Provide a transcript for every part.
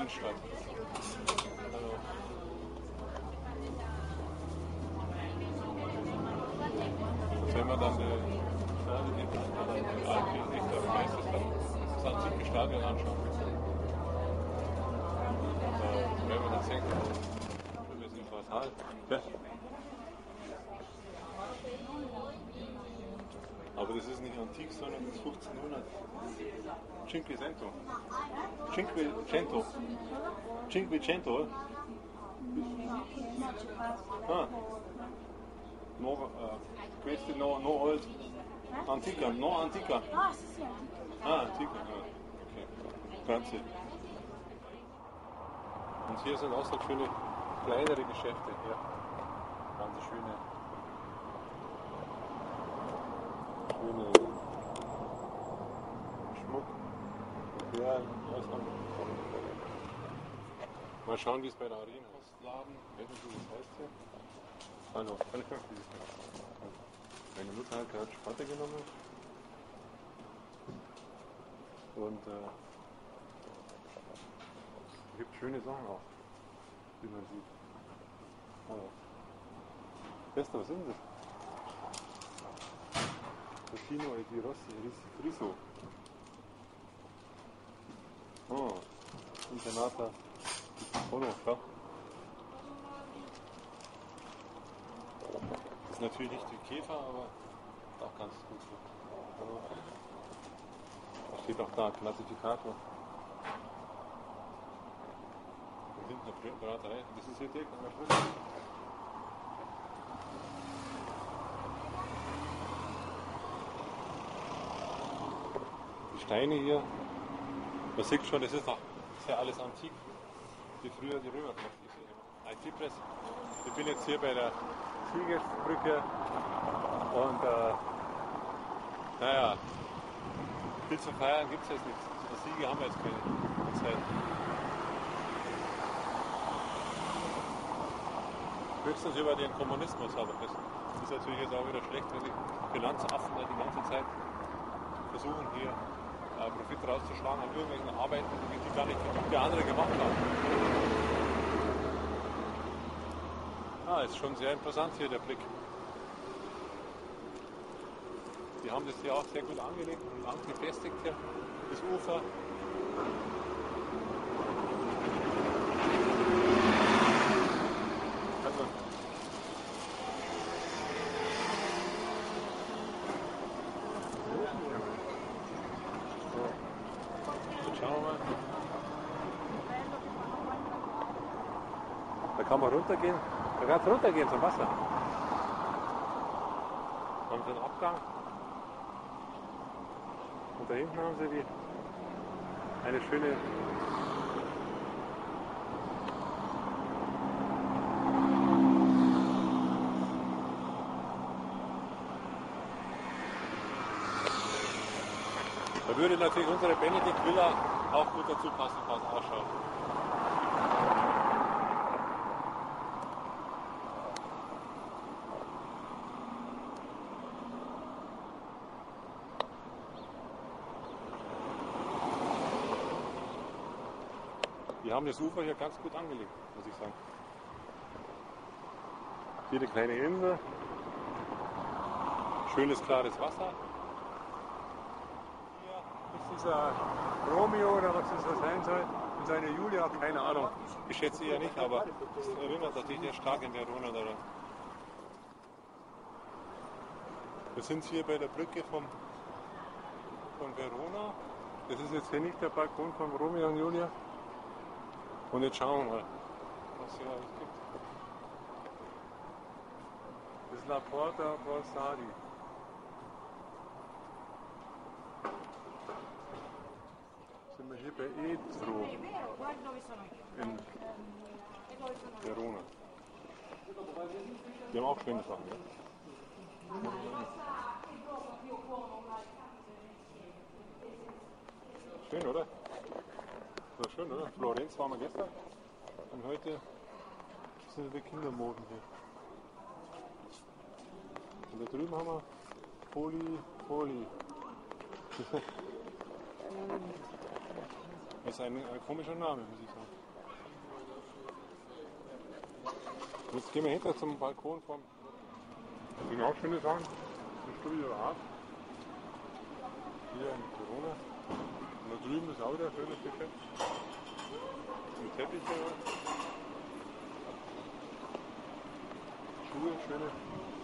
Innenstadt. Also, wenn man dann die das antike Stadion anschaut, wenn man dann sieht, wir sind fast halb. Ja. Aber das ist nicht antik, sondern das ist 1500. Cinquecento. Cinquecento. Ah. Questo no old. Antica, no antica. Ah, sì, sì, Ah, antica. Okay. Grazie. Und hier sind auch so schöne kleinere Geschäfte. Ja. Ganz schöne Schmuck. Ja, mal schauen, wie es bei der Arena ist. Laden, wie das heißt hier. Hallo, kann ich mal meine Mutter hat gerade Spatte genommen. Und es gibt schöne Sachen auch, wie man sieht. Hallo. Beste, was sind das? Tocchino e di Rossi Friso. Oh, Internata di Polo, das ist natürlich nicht wie Käfer, aber auch ganz gut. Da steht auch da Klassifikator. Da hinten eine Braterei. Das ist hier direkt an der Brücke. Die Steine hier, man sieht schon, das ist ja alles antik, wie früher die Römer gemacht haben. IT-Press. Ich bin jetzt hier bei der Siegesbrücke und naja, viel zu feiern gibt es jetzt nicht. Die Siege haben wir jetzt keine Zeit. Höchstens über den Kommunismus, aber das ist natürlich jetzt auch wieder schlecht, wenn die Finanzaffen die ganze Zeit versuchen hier Profit rauszuschlagen an irgendwelchen Arbeiten, die gar nicht die andere gemacht haben. Ist schon sehr interessant hier der Blick. Die haben das hier auch sehr gut angelegt und lang befestigt hier, das Ufer. Also, schauen wir mal. Da kann man runtergehen. Da kann es runtergehen zum Wasser. Haben sie einen Abgang. Und da hinten haben sie eine schöne da würde natürlich unsere Benedikt Villa auch gut dazu passen, was ausschaut. Die haben das Ufer hier ganz gut angelegt, muss ich sagen. Hier eine kleine Insel, schönes klares Wasser. Hier ist dieser Romeo oder was das sein soll und seine Julia, keine Ahnung. Ich schätze eher nicht, aber das erinnert natürlich sehr stark in Verona daran. Wir sind hier bei der Brücke von Verona. Das ist jetzt hier nicht der Balkon von Romeo und Julia. Und jetzt schauen wir mal, was hier alles gibt. Das ist La Porta Borsari. Sind wir hier bei Etro in Verona. Die haben auch schöne Sachen. Ja? Schön, oder? Das war schön, oder? Florenz waren wir gestern und heute sind wir Kindermoden hier. Und da drüben haben wir Poli. Das ist ein komischer Name, muss ich sagen. Jetzt gehen wir hinter zum Balkon vom. Das sind auch schöne Sachen. Ein Studio Art. Hier in Corona. Und da drüben ist auch wieder ein schönes Geschäft. Ein Teppich hier. Schuhe, schöne.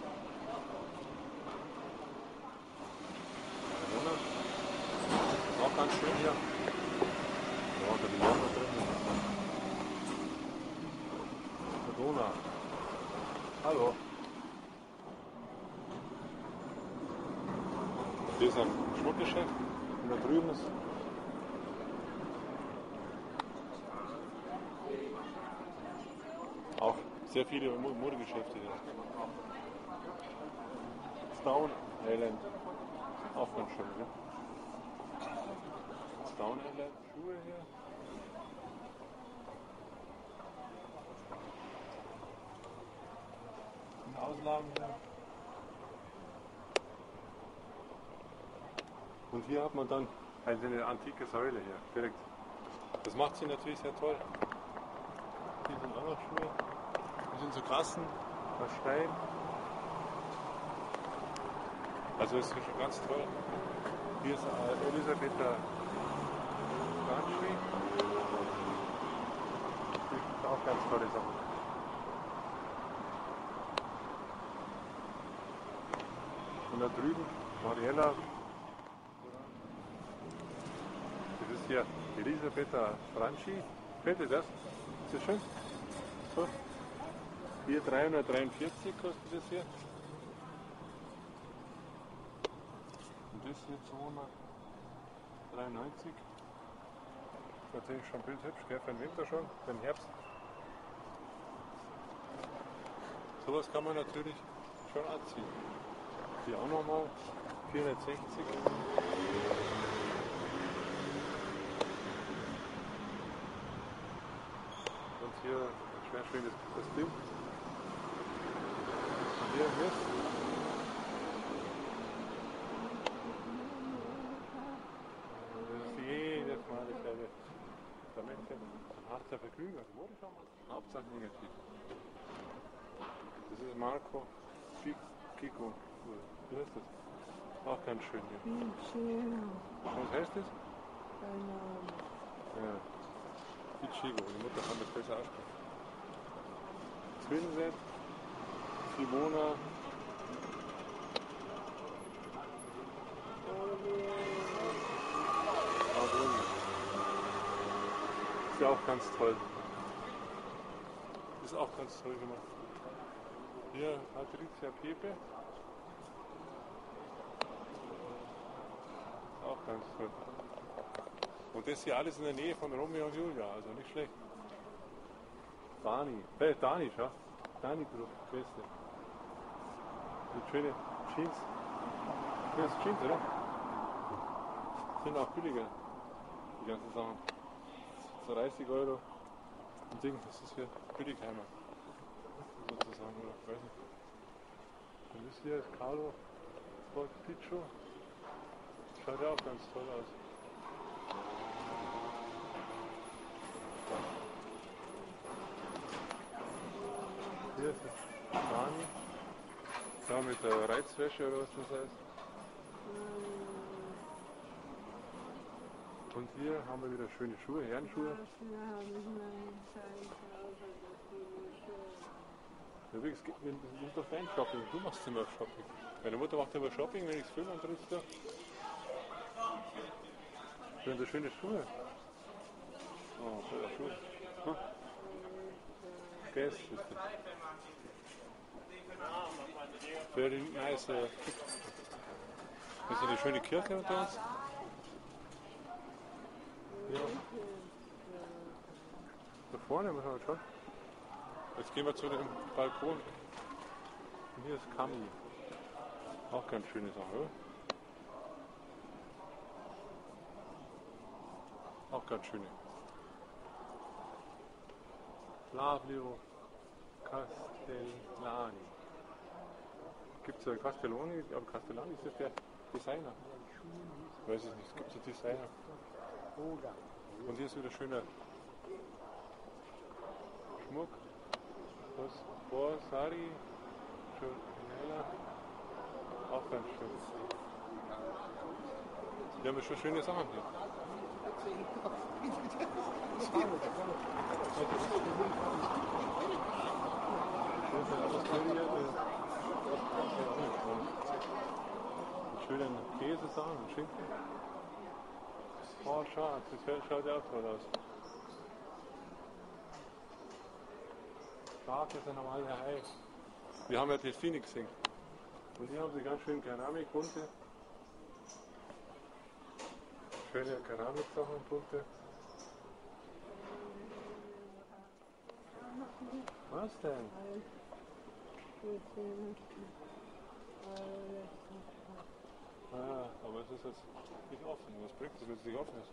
Corona. Ist auch ganz schön hier. Ja, da die Jahre drin. Corona. Hallo. Hier ist ein Schmuckgeschäft und da drüben ist auch sehr viele Modegeschäfte hier. Stone Island, auch ganz schön, ne? Stone Island, Schuhe hier. Und Auslagen hier. Und hier hat man dann eine antike Säule hier, direkt. Das macht sie natürlich sehr toll. Hier sind auch noch Schuhe. Hier sind so Kassen aus Stein. Also ist schon ganz toll. Hier ist Elisabetha Franchi. Das ist auch ganz tolle Sachen. Und da drüben Mariella. Das ist hier Elisabetha Franchi. Kennt ihr das? Ist das schön? So. Hier 343 kostet das hier. Und das hier 293. Natürlich schon bildhübsch, gell? Für den Winter schon, für den Herbst. Sowas kann man natürlich schon anziehen. Hier auch nochmal 460. Und hier ein schwer schönes Kostüm. Und hier ist. Das ist jedes Mal dasselbe. Der Mensch hat der Vergnügen, also Modenschau machen. Hauptsache negativ. Das ist Marco Kiko. Wie heißt das? Auch ganz schön hier. Was heißt das? Keine Ahnung. Ja. Ichigo, die Mutter kann das besser aussprechen. Twinset, Simona. Ist ja auch ganz toll. Ist auch ganz toll gemacht. Hier Patricia Pepe. Auch ganz toll. Und das hier alles in der Nähe von Romeo und Julia, also nicht schlecht. Dani, schau. Dani Group, beste. Mit schöne Jeans. Das ist Jeans, oder? Sind auch billiger, die ganzen Sachen. So 30 Euro. Ein Ding, das ist hier Billigheimer. Sozusagen, oder? Ich weiß nicht. Und das hier ist Carlo Piccio. Schaut ja auch ganz toll aus. Hier ist das Dani. Da mit der Reizwäsche oder was das heißt. Und hier haben wir wieder schöne Schuhe, Herrenschuhe. Ja, wir sind doch Fan-Shopping, du machst immer Shopping. Meine Mutter macht immer Shopping, wenn ich es filme und triffst du. Sind das schöne Schuhe? Oh, schöne Schuhe. Hm? Guess ist das. Very nice. Das ist eine schöne Kirche unter uns. Ja. Da vorne müssen wir schauen. Jetzt gehen wir zu dem Balkon. Und hier ist Kami. Auch ganz schöne Sache, oder? Auch ganz schöne. Flavio Castellani. Gibt es ja Castellani, aber Castellani ist das der Designer. Ich weiß es nicht, es gibt so Designer. Und hier ist wieder schöner Schmuck. Was? Borsari, Giornella, auch ganz schön. Die haben schon schöne Sachen hier. Schönen Käsesachen und Schinken. Oh, schade, das schaut ja auch toll aus. Schafe sind normal sehr heiß. Wir haben ja Delfine gesehen. Und hier haben sie ganz schön Keramik, bunte. Schöne Keramiksachen, bunte. Was denn? Ah, aber es ist jetzt nicht offen. Was bringt es, wenn es nicht offen ist?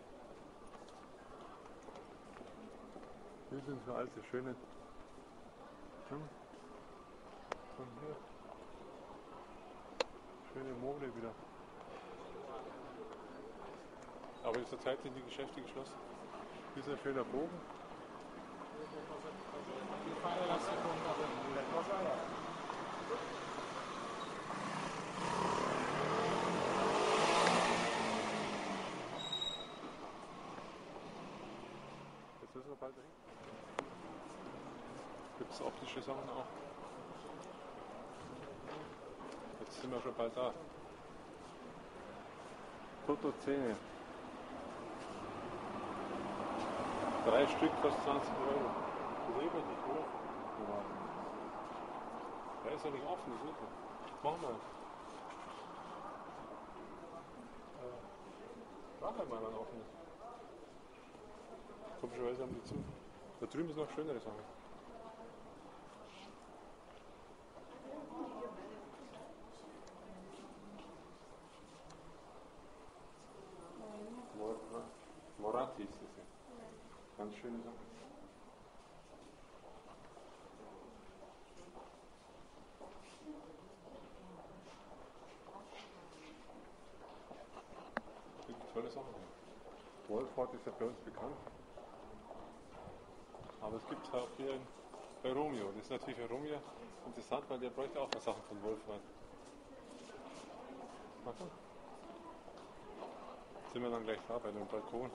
Hier sind so alte, schöne. Von hier. Schöne Mode wieder. Aber in der Zeit sind die Geschäfte geschlossen. Hier ist ein schöner Bogen. Jetzt müssen wir bald dahin. Gibt es optische Sachen auch. Jetzt sind wir schon bald da. Totozähne. 3 Stück kostet 20 Euro. Das ist nicht, oder? Ja. Der ist ja nicht offen, das ist nicht. Machen wir. Nachher mal, wenn offen ist. Komischerweise haben die zu. Da drüben ist noch schönere Sachen. Moratti ist das ja. Ganz schöne Sachen. Wirklich tolle Sachen. Wolford ist ja bei uns bekannt. Aber es gibt es auch hier bei Romeo. Das ist natürlich für Romeo interessant, weil der bräuchte auch was Sachen von Wolford. Warte. Sind wir dann gleich da bei dem Balkon.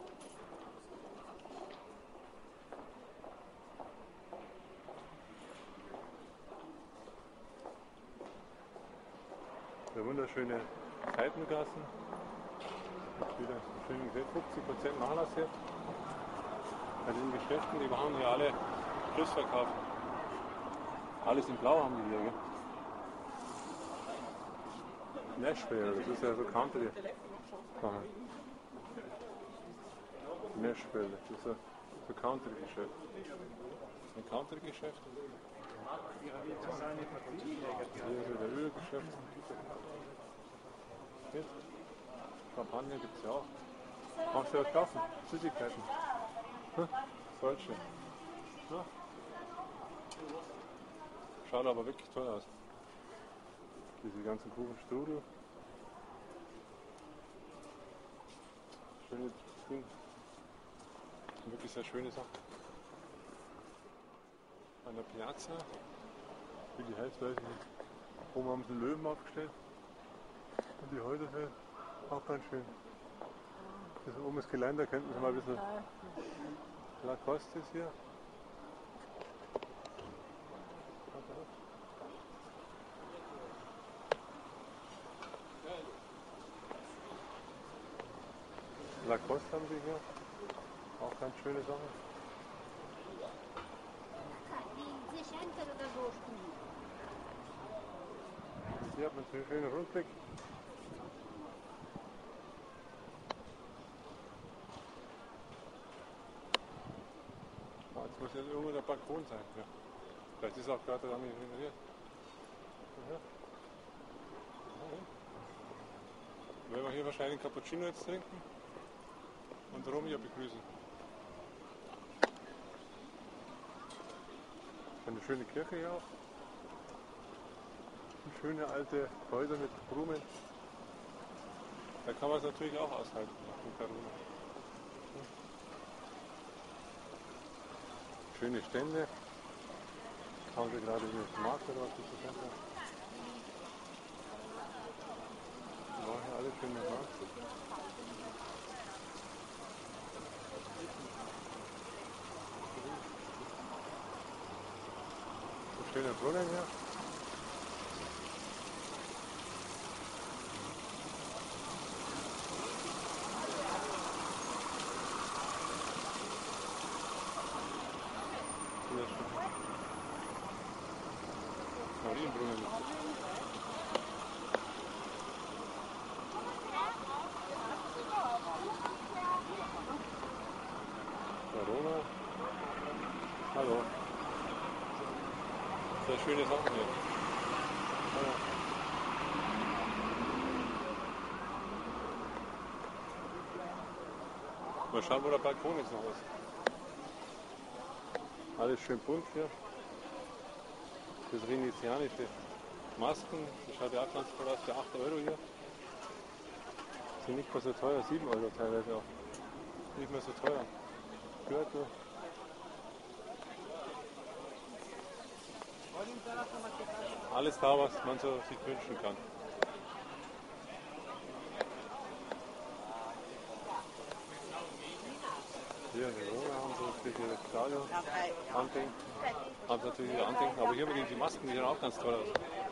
Der wunderschöne Seitengassen. Wieder schön gesehen, 50% Nachlass hier. Bei den Geschäften, die waren hier alle Schlussverkauf. Alles in Blau haben die hier, gell? Nashville, das ist ja so Country. Nashville, das ist so Country-Geschäft. Ein Country-Geschäft. Hier ist der Ölgeschäft. Mit Champagner gibt es ja auch. Kannst du was kaufen? Süßigkeiten. Solche. Ja. Schaut aber wirklich toll aus. Diese ganzen Kuchenstrudel. Schöne Dinge. Wirklich sehr schöne Sachen. An der Piazza. Wie die heißt, weiß ich nicht. Oben haben sie einen Löwen aufgestellt. Und die Häuser auch ganz schön. Das oben das Geländer, könnten Sie mal ein bisschen. Lacoste ist hier. Lacoste haben sie hier. Auch ganz schöne Sachen. Hier hat man so einen schönen Rundblick. Jetzt muss jetzt irgendwo der Balkon sein. Ja. Vielleicht ist auch gerade damit renoviert. Ja. Werden wir hier wahrscheinlich einen Cappuccino jetzt trinken und Romeo begrüßen. Eine schöne Kirche hier auch. Schöne alte Häuser mit Blumen. Da kann man es natürlich auch aushalten in Karuna. Schöne Stände. Fahren wir gerade über den Markt oder was ist das Ganze? Die waren hier alle schön mit Markt. So schöne Brunnen hier. Hier ist schon Marienbrunnen. Ist das. Corona. Hallo. Sehr schöne Sachen hier. Hallo. Mal schauen, wo der Balkon jetzt noch ist. Alles schön bunt hier. Das venezianische Masken. Das schaut ja auch ganz toll aus für 8 Euro hier. Sind nicht mehr so teuer, 7 Euro teilweise auch. Nicht mehr so teuer. Gürtel. Alles da, was man so sich wünschen kann. Hier in Verona haben sie natürlich ihre Stadion andenken. Haben sie natürlich ihre Andenken, aber hier mit den Masken, die sehen auch ganz toll aus.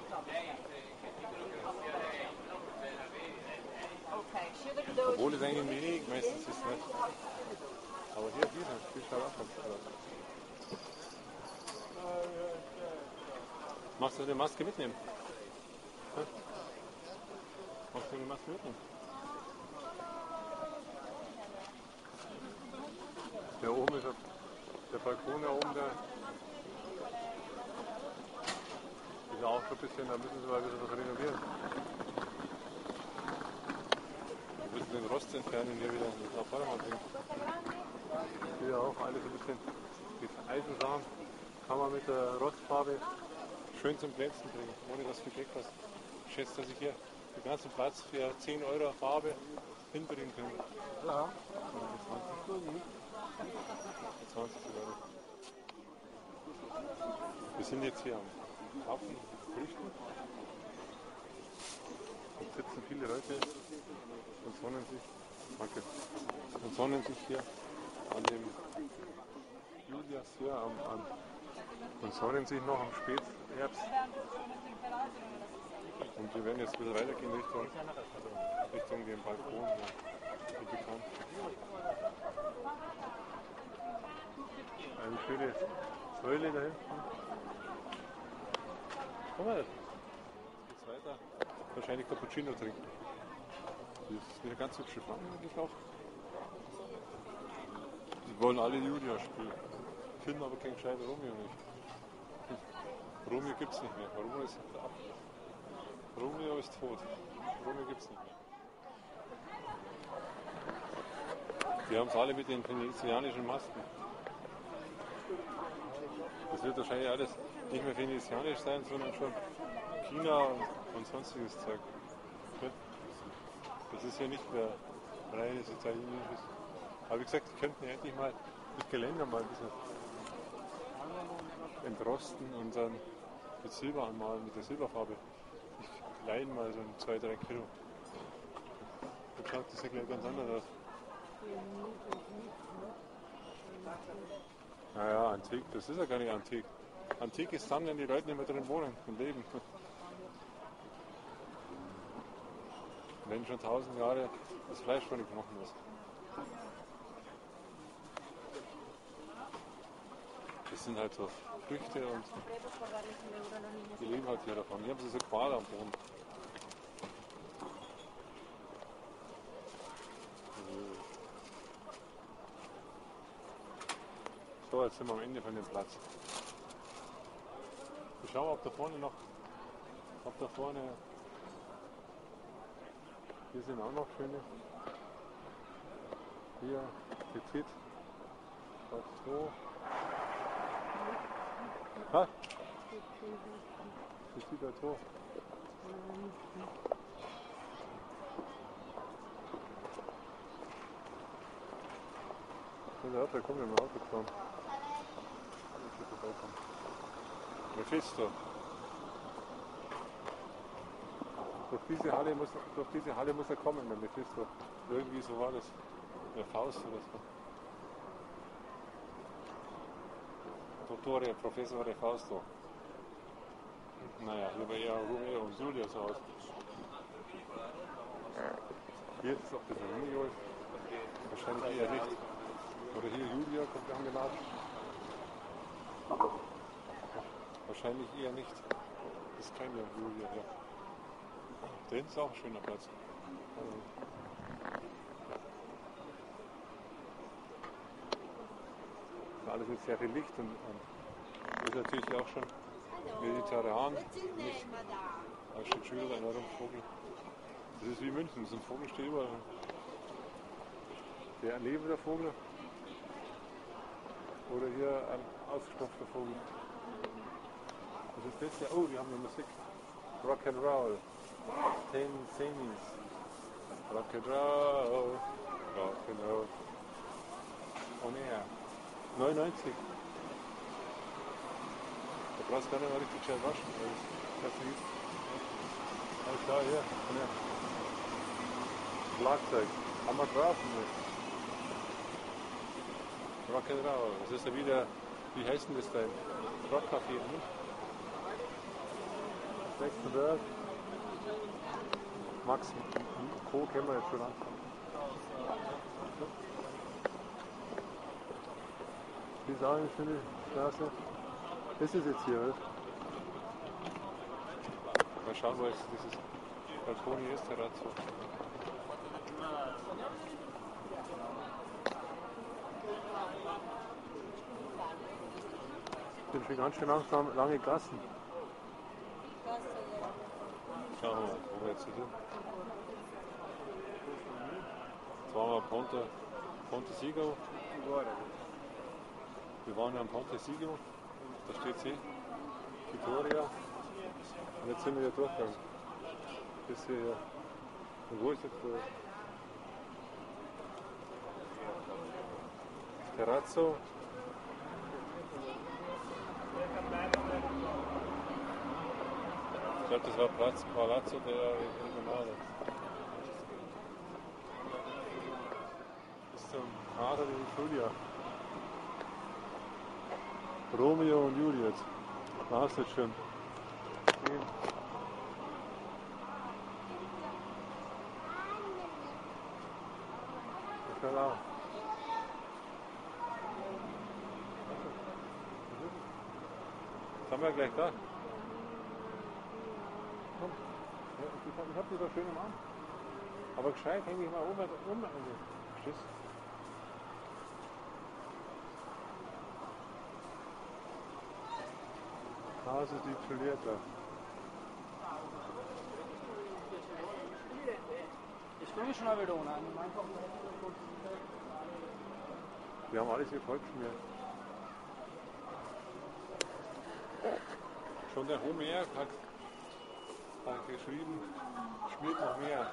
Obwohl es eigentlich wenig meistens ist, nicht? Aber hier, die schaut auch ganz toll aus. Magst du eine Maske mitnehmen? Ja? Magst du eine Maske mitnehmen? Der oben ist der Balkon da oben, der ist auch schon ein bisschen, da müssen sie mal ein bisschen was renovieren. Ein bisschen den Rost entfernen hier wieder, das auf Vordermann bringen. Hier auch alles ein bisschen mit Eisensachen kann man mit der Rostfarbe schön zum Glänzen bringen, ohne dass viel Geld kostet. Ich schätze, dass ich hier den ganzen Platz für 10 Euro Farbe hinbringen kann. Ja. 20 Euro. Wir sind jetzt hier am Hafen Früchten. Und sitzen viele Leute und sonnen sich, und sonnen sich hier an dem Julias hier und sonnen sich noch am Spätherbst. Und wir werden jetzt ein bisschen weitergehen Richtung den Balkon hier, wie bekannt. Eine schöne Säule da hinten. Komm mal, jetzt geht's weiter. Wahrscheinlich Cappuccino trinken. Das ist eine ganz hübsche Fahne eigentlich auch. Die wollen alle Julia spielen. Finden aber keinen gescheiten Romeo nicht. Romeo gibt es nicht mehr. Romeo ist ab. Romeo ist tot. Romeo gibt es nicht mehr. Die haben es alle mit den venezianischen Masken. Das wird wahrscheinlich alles nicht mehr venezianisch sein, sondern schon China und sonstiges Zeug. Das ist ja nicht mehr reines italienisches. Aber wie gesagt, die könnten ja endlich mal das Geländer mal ein bisschen entrosten und dann mit Silber anmalen, mit der Silberfarbe. Ich leihen mal so 2-3 Kilo. Dann schaut das ja gleich ganz anders aus. Naja, antik, das ist ja gar nicht antik. Antik ist dann, wenn die Leute nicht mehr drin wohnen und leben. Wenn schon 1000 Jahre das Fleisch von den Knochen ist. Das sind halt so Früchte und die leben halt hier davon. Hier haben sie so Qual am Boden. So, jetzt sind wir am Ende von dem Platz. Ich schaue, ob da vorne, hier sind auch noch schöne. Hier, Petit, Bateau. Ha? Petit Bateau. Da kommt ja ein Auto gefahren. Mephisto. Durch diese Halle muss er kommen, der Mephisto. Irgendwie so war das. Der Faust oder so. Dottore, Professore Fausto. Naja, hier war eher Romeo und Julia so aus. Hier ist auch das Romeo. Wahrscheinlich eher nicht. Oder hier Julia kommt angeladen. Wahrscheinlich eher nicht. Das ist keine Julia hier. Da hinten ist auch ein schöner Platz. Alles mit sehr viel Licht und ist natürlich auch schon mediterran. Da steht schon wieder einer rum, Vogel. Das ist wie München, so ein Vogel steht überall. Der lebende Vogel oder hier ein ausgestopfter Vogel. Was ist das hier? Oh, die haben eine Musik. Rock and Roll. Ten Semis. Rock and Roll. Rock and Roll. On air. 99. Da brauchst du gar nicht mal richtig schön waschen. Das ist alles klar, hier. Ja. Schlagzeug. Haben wir drauf. Rock'n'Roll. Das ist ja wieder, wie heißt denn das da? Rockcafé, ne? Nächsten Berg. Max Co. kennen wir jetzt schon anfangen. Die ist auch eine schöne Straße. Das ist jetzt hier, oder? Mal schauen, wo jetzt dieses Balkon hier ist, der Razzo. Ich bin schon ganz schön langsam, lange Gassen. Schauen wir mal, wo wir jetzt sind. Jetzt waren wir Ponte Sigo. Wir waren ja am Ponte Sigo. Da steht sie. Vittoria. Und jetzt sind wir hier durchgegangen. Bis hier. Und wo ist jetzt der Terrazzo? Ich glaube, das war Palazzo der Regionale. Bis zum Kader in Julia. Romeo und Juliet. Da hast du jetzt schon. Genau. Das haben wir gleich da. Komm. Ich hab die doch schön im Arm. Aber gescheit hänge ich mal um. Verstehst du? Casa di Giulietta. Wir haben alles hier vollgeschmiert. Schon der Homer hat geschrieben, schmiert noch mehr.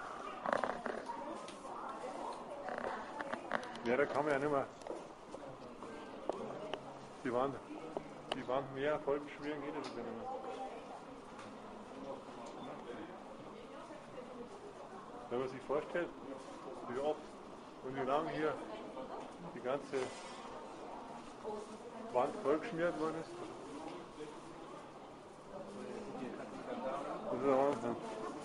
Ja, da kann man ja nicht mehr. Die Wand mehr vollgeschmieren geht das nicht mehr. Wenn man sich vorstellt, wie oft und wie lange hier die ganze Wand vollgeschmiert worden ist. Das ist der Wahnsinn.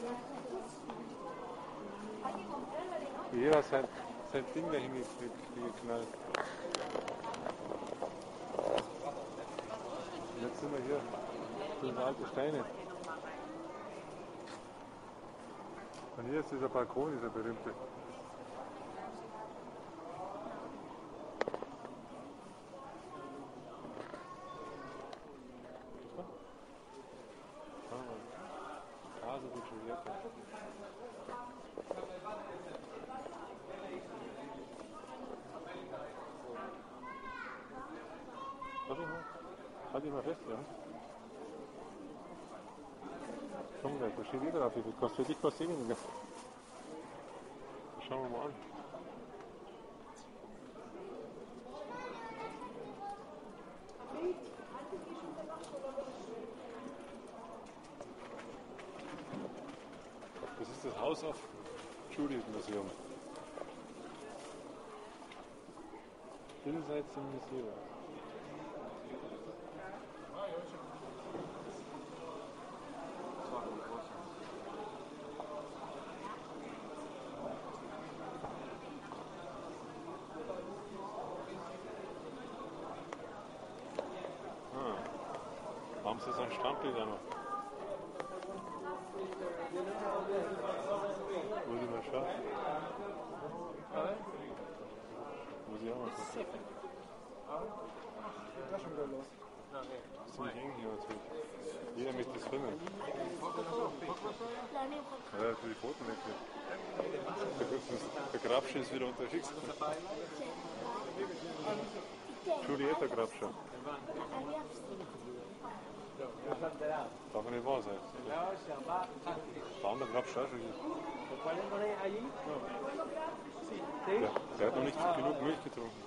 Jeder hat sein Ding da hingeknallt. Jetzt sind wir hier, das sind alte Steine. Und hier ist dieser Balkon, dieser berühmte. Casa di Giulietta. Halt ihn mal fest, ja. Komm gleich, da steht jeder drauf, wie viel kostet. Für dich kostet weniger. Schauen wir mal an. House of Judith Museum. Jenseits im Museum. Warum ist das ein Strampel da noch? Muss ich mal schauen. Muss ich auch mal gucken. Das ist schon wieder los. Das ist ziemlich eng hier natürlich. Jeder möchte das filmen. Ja, für die Fotos nicht. Der Grabsche ist wieder unterwegs. Julieta Grabsche. Darf nicht wahr sein. Der andere Grabsche ist schon hier. Der hat noch nicht genug Milch getrunken.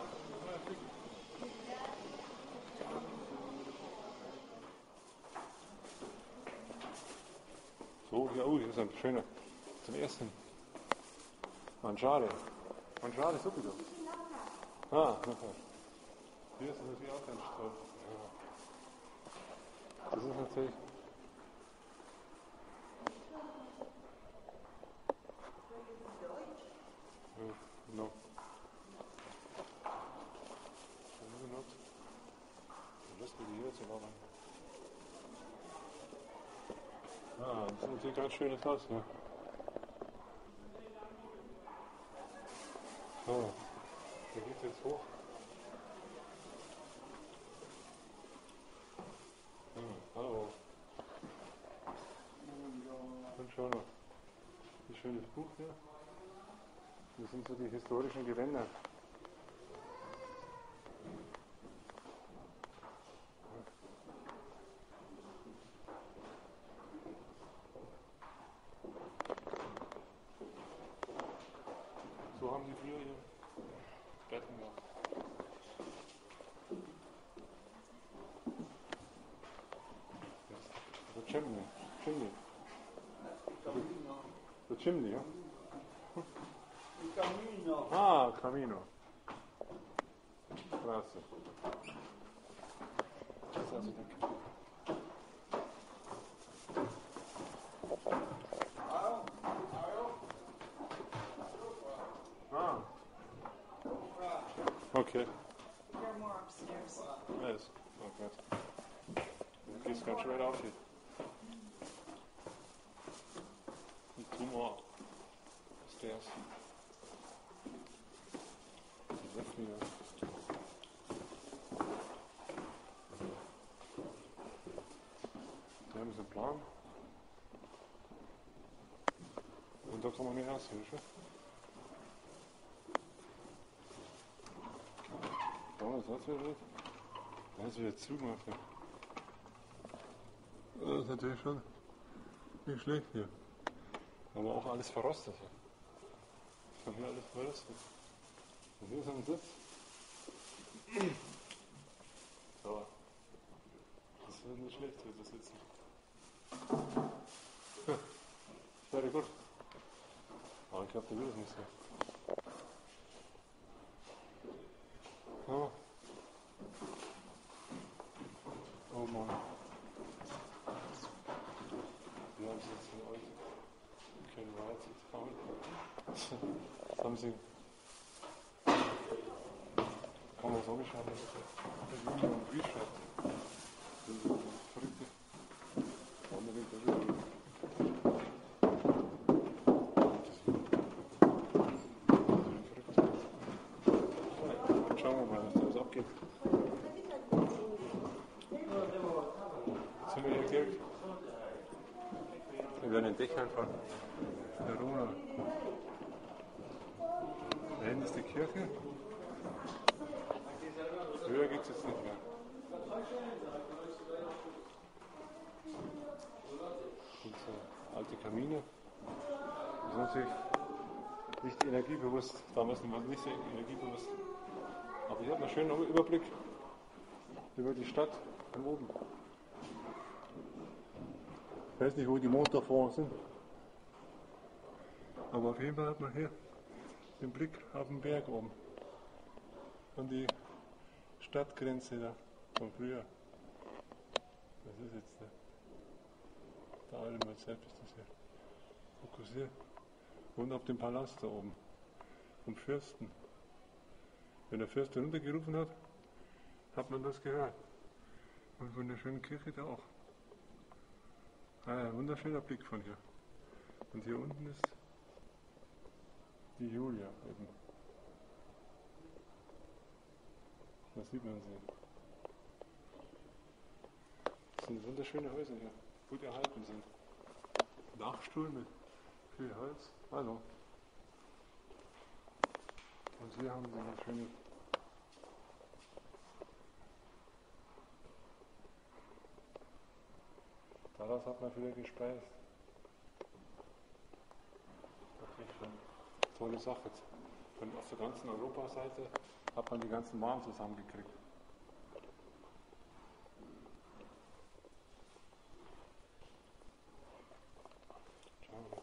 So, ja, hier ist ein schöner. Zum ersten. Mangiare. Mangiare subito. Okay. Hier ist natürlich auch ein Strauß. Das ist natürlich. No. Das ist natürlich ein ganz schönes Haus, ne? So, hier geht es jetzt hoch. Hallo. Und schau noch. Ein schönes Buch hier. Das sind so die historischen Gewänder. So haben die früher hier Betten gemacht. The chimney. The chimney, ja? Camino. Ah, Camino. Straße. Das ist also dick. Okay. There are more upstairs. Yes. Okay. Du gehst ganz schön weit auf hier. Und 2 more stairs. Die Left hier. Wir haben so einen Plan. Und da kann man nicht raus, oder? Das ist wieder zugemacht. Das ist natürlich schon nicht schlecht hier. Aber auch alles verrostet. Von hier alles verrostet. Und hier ist ein Sitz. So. Das ist nicht schlecht hier zu sitzen. Very gut. Aber ich glaube, der will es nicht so. Oh. Oh Mann. Wir haben es jetzt in euch. Können wir jetzt fahren. Das haben sie. Kann man so geschaut. Das ist ein Briefschreibt. Das ist eine verrückte. Unbedingt der Will. Schauen wir mal, was da so abgeht. Jetzt sind wir hier gekriegt. Über den Dächern von Verona. Da hinten ist die Kirche. Höher geht es jetzt nicht mehr. Und so alte Kamine. Das ist natürlich nicht energiebewusst. Damals war es nicht so energiebewusst. Aber hier hat man einen schönen Überblick über die Stadt von oben. Ich weiß nicht, wo die Monts da vorne sind. Aber auf jeden Fall hat man hier den Blick auf den Berg oben. Und die Stadtgrenze da von früher. Das ist jetzt der alte Mazett, ist das hier fokussiert. Und auf den Palast da oben. Vom Fürsten. Wenn der Fürst runtergerufen hat, hat man das gehört. Und von der schönen Kirche da auch. Ein wunderschöner Blick von hier. Und hier unten ist die Julia eben. Da sieht man sie. Das sind wunderschöne Häuser hier, gut erhalten sind. Dachstuhl mit viel Holz. Hallo. Und hier haben sie eine schöne daraus hat man früher gespeist. Wirklich schon tolle Sache. Von auf der ganzen Europaseite hat man die ganzen Waren zusammengekriegt. Schauen wir.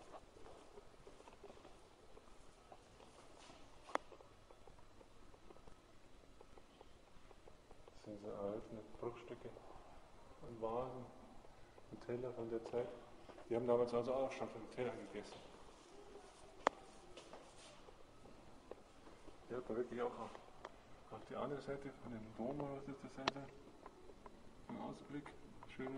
Das sind so erhaltene Bruchstücke und Waren und Teller von der Zeit. Die haben damals also auch schon von den Tellern gegessen. Hier hat man wirklich auch auf die andere Seite von dem Dom oder was ist das Seite? Im Ausblick, schöne.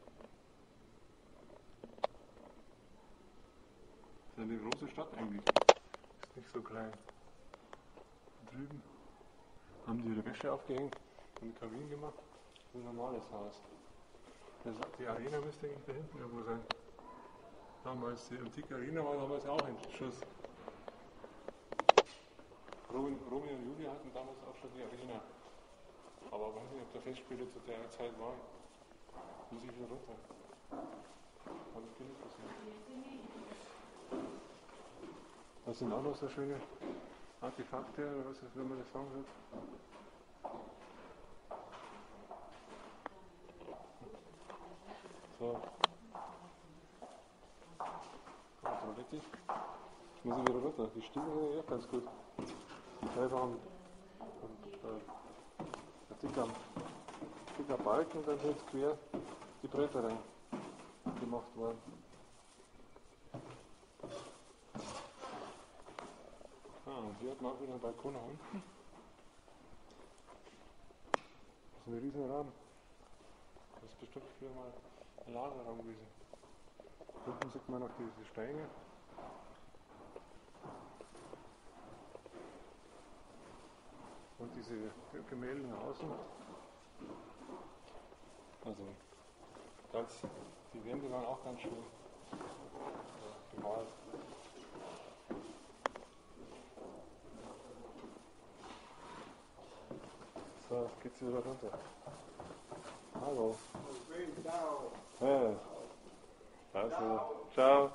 Das ist eine große Stadt eigentlich. Ist nicht so klein. Da drüben haben die ihre Wäsche aufgehängt und eine Kabine gemacht. Das ist ein normales Haus. Die Arena müsste eigentlich da hinten irgendwo sein. Damals die antike Arena war damals auch ein Schuss. Romeo und Julia hatten damals auch schon die Arena. Aber ich weiß nicht, ob da Festspiele zu der Zeit waren. Muss ich wieder runter. Habe ich genug gesehen. Das sind auch noch so schöne Artefakte, oder was ist, wenn man das sagen will. So. Toilette. Jetzt muss ich wieder runter. Die Stiegen sind ja ganz gut. Die Teile haben ein dicker Balken und dann sind quer die Bretter rein gemacht worden. Und hier hat man auch wieder einen Balkon nach unten. Das ist ein riesen Raum. Das ist bestimmt früher mal ein Lagerraum gewesen. Unten sieht man noch diese Steine. Und diese Gemälde außen. Also die Wände waren auch ganz schön gemalt. So, jetzt geht's wieder runter. Hallo. Hey. Also, ciao.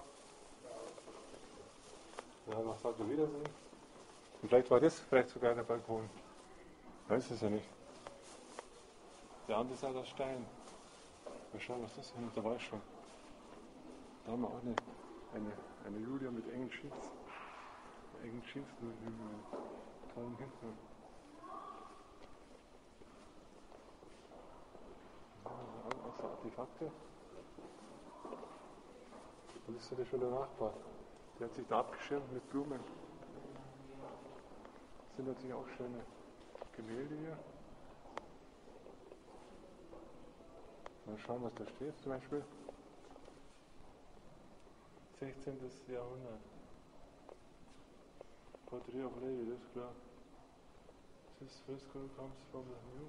Ja, man sollte Wiedersehen. Und vielleicht war das sogar der Balkon. Weiß es ja nicht. Der andere ist halt aus Stein. Mal schauen, was das ist. Da war ich schon. Da haben wir auch eine Julia mit engen Jeans. Engen Jeans mit einem tollen Hintergrund. Auch so Artefakte. Das ist ja der schöne Nachbar. Der hat sich da abgeschirmt mit Blumen. Das sind natürlich auch schöne Gemälde hier. Mal schauen, was da steht. Zum Beispiel 16. Jahrhundert. Portrait of Lady, das ist klar. This fresco comes from the new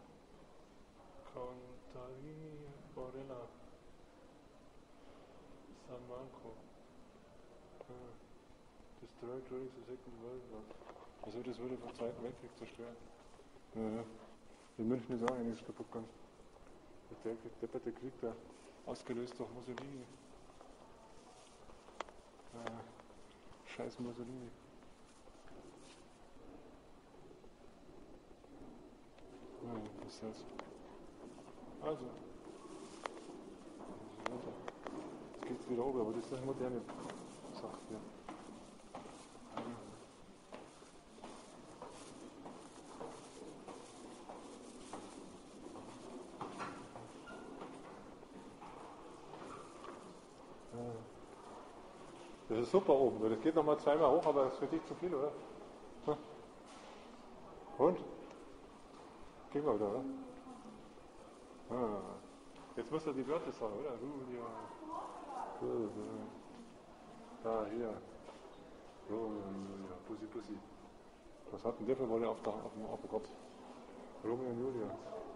Contarini Borella. San Marco. Destroyed during the Second World War. Also das wurde vom Zweiten Weltkrieg zerstört. Ja. In München ist auch einiges kaputt gegangen. Der Krieg da ausgelöst durch Mussolini. Scheiß Mussolini. Was ist das? Also. Jetzt geht's wieder runter, aber das ist eine moderne Sache hier. Das ist super oben. Das geht nochmal zweimal hoch, aber das ist für dich zu viel, oder? Hm? Und? Gehen wir wieder, oder? Ah. Jetzt musst du die Wörter sagen, oder? Julia. Da, hier. Julia. Pussy, Pussy. Was hat denn der für Wolle auf dem Kopf? Romeo und Julia.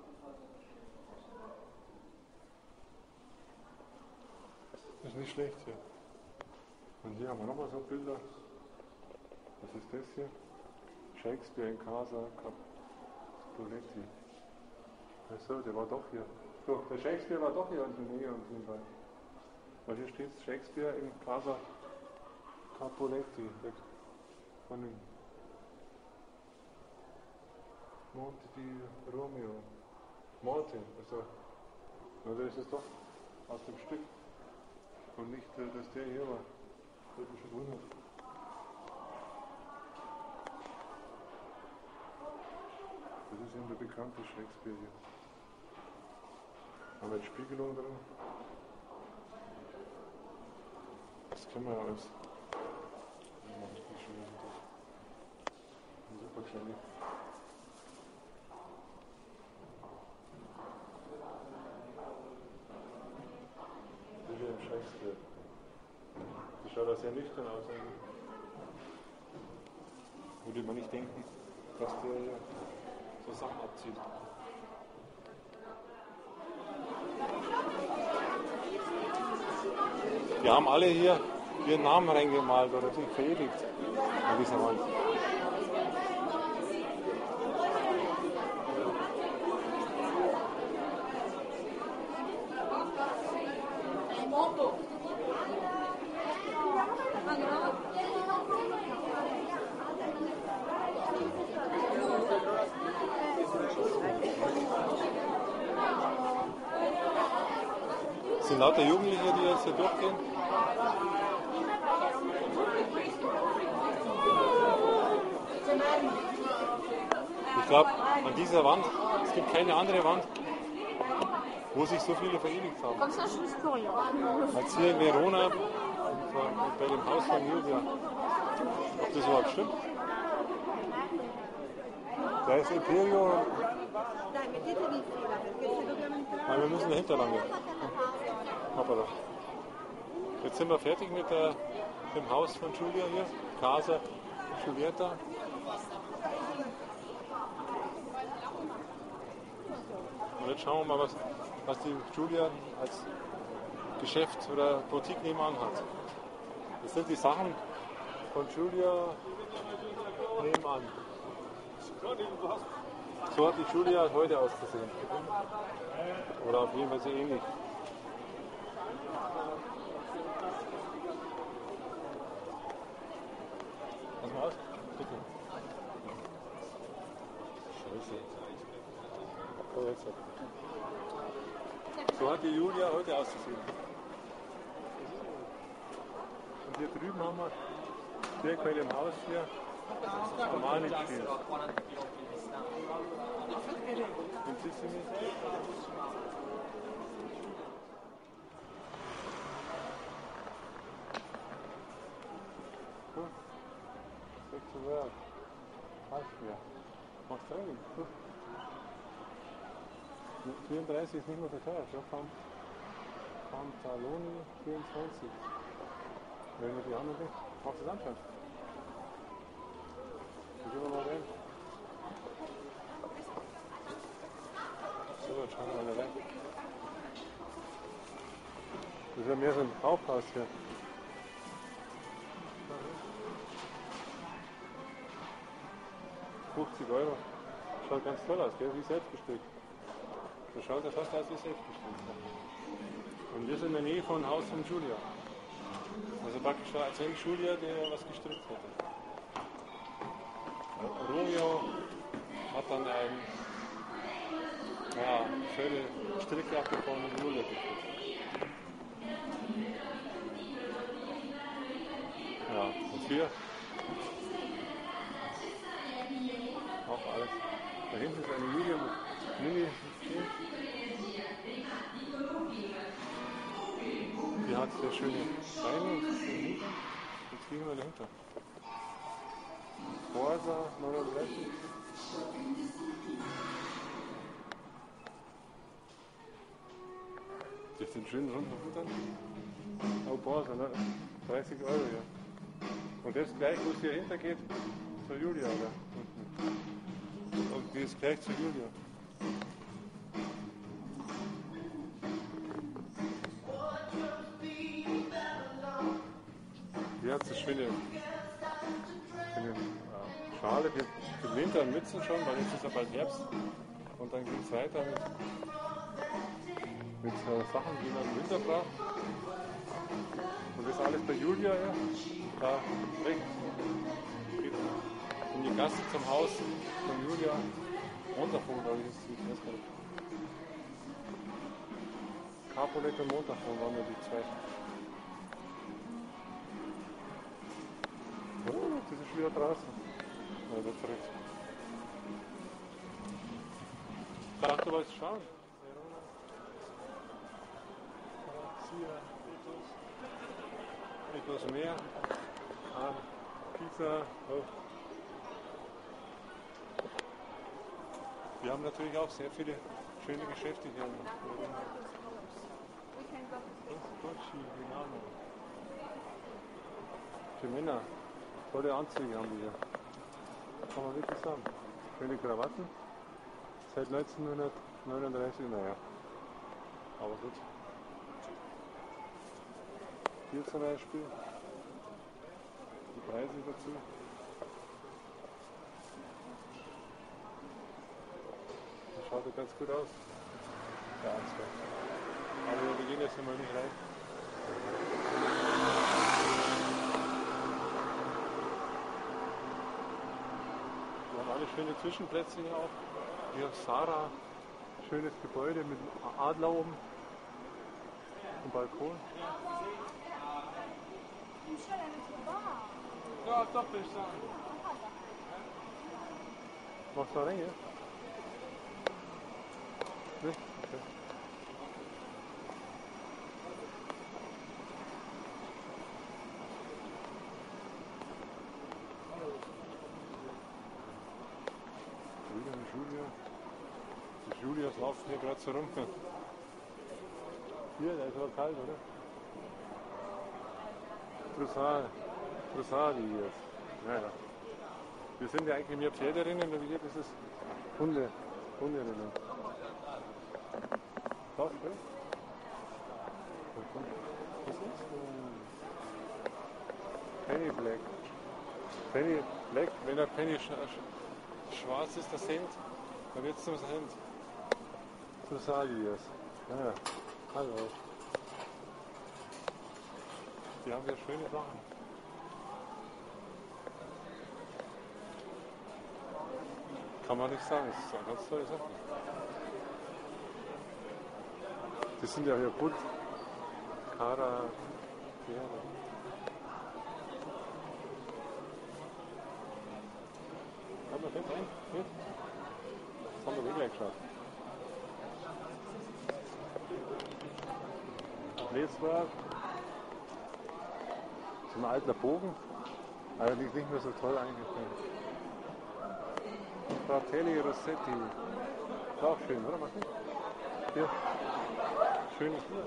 Das ist nicht schlecht hier. Und hier haben wir nochmal so Bilder. Was ist das hier? Shakespeare in Casa Capuletti. Achso, der war doch hier. So, der Shakespeare war doch hier in der Nähe und hinten. Weil hier steht Shakespeare in Casa Capuletti. Von dem Monte di Romeo. Martin, also. Oder ist es doch aus dem Stück? Und nicht, dass der hier war. Das ist schon wundert. Das ist eben der bekannte Shakespeare hier. Haben wir jetzt Spiegelung drin? Das können wir ja alles. Super kleine. William Shakespeare. Das schaut auch sehr nüchtern aus eigentlich. Würde man nicht denken, dass der hier so Sachen abzieht. Wir haben alle hier ihren Namen reingemalt oder sich verewigt an dieser Wand. Es sind lauter Jugendliche, die jetzt hier durchgehen. Ich glaube, an dieser Wand, es gibt keine andere Wand, wo sich so viele verewigt haben. Als hier in Verona, bei dem Haus von Julia. Ob das überhaupt stimmt? Da ist Imperio. Nein, wir müssen dahinter lang gehen. Hoppala. Jetzt sind wir fertig mit dem Haus von Julia hier. Casa Giulietta. Und jetzt schauen wir mal, was die Julia als Geschäft oder Boutique nebenan hat. Das sind die Sachen von Julia nebenan. So hat die Julia heute ausgesehen. Oder auf jeden Fall sehr ähnlich. Lass mal aus, bitte. Scheiße. Oh, jetzt. So hat die Julia heute ausgesehen. Und hier drüben haben wir direkt bei dem Haus hier Romani gespielt. In Sicily. Gut. Back to work. Passt mir. Macht Training. 34 ist nicht mehr verkehrt. Ja, Pantaloni 24. Wenn wir die anderen nicht. Magst du es anschauen? Dann gehen wir mal rein. So, jetzt schauen wir mal rein. Das ist ja mehr so ein Kaufhaus hier. €50. Schaut ganz toll aus, gell? Wie selbstgestrickt. Das schaut ja fast aus wie selbstgestrickt. Und wir sind in der Nähe von Haus von Julia. Also praktisch war erzählt Julia, der was gestrickt hatte. Romeo hat dann schöne Strickjacke von Julia gestrickt. Ja, und hier auch alles. Da hinten ist eine Mini. Die hat sehr schöne Beine. Gehen wir dahinter. Borsa 39. Das sind schön runden Futtern. Oh, Borsa, ne? 30 €, ja. Und das gleich, wo es hier hinter geht, zur Julia, oder? Und die ist gleich zur Julia. Die hat so schöne Schale für den Winter und Mützen schon, weil jetzt ist ja bald Herbst. Und dann geht es weiter mit Sachen, die man im Winter braucht. Und das alles bei Julia, ja. Da rechts geht in die Gasse zum Haus von Julia. Montafon, glaube ich, ist die erste. Capulet und Montafon waren ja die zwei. Oh, das ist wieder draußen. Ja, das ist recht. Ich dachte, du wolltest schauen. Etwas mehr. Pizza. Oh. Wir haben natürlich auch sehr viele schöne Geschäfte hier. Für Männer. Tolle Anzüge haben wir hier. Kann man wirklich sagen. Schöne Krawatten. Seit 1939, naja. Aber gut. Hier zum Beispiel. Die Preise dazu. Das schaut ja ganz gut aus. Der Anzug. Aber wir gehen jetzt einmal nicht rein. Wir haben alle schöne Zwischenplätze hier auch. Hier ist Sarah. Schönes Gebäude mit Adler oben. Ein Balkon. Ja, doppelt sagen. Machst du da rein, ja? Nicht? Okay. Wieder eine Julia. Die Julias laufen hier gerade so rum. Hier, der ist aber kalt, oder? Trussardi hier. Naja. Wir sind ja eigentlich mehr Pferderinnen, aber hier ist es Hunderinnen. Was, ne? Was ist das? Penny Black. Penny Black, wenn der Penny schwarz ist, das Hemd, dann wird es zum Hemd. Trussardi jetzt. Naja. Hallo. Die haben ja schöne Sachen. Kann man nicht sagen, das ist eine ganz tolle Sache. Die sind ja hier bunt. Kara, Pferde. Haben wir fett rein? Hier? Das haben wir gleich geschaut. Leswerk. So ein alter Bogen, allerdings nicht mehr so toll eingestellt. Fratelli Rossetti. Ist auch schön, oder? Martin? Hier. Schönes Bild.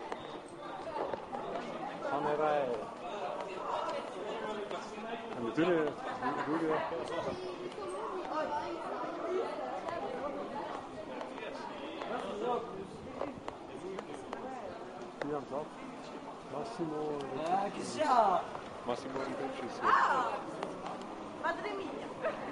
Samurai. Eine dünne Julia. Hier haben sie auch. Massimo Ricci ist hier. Madre mia.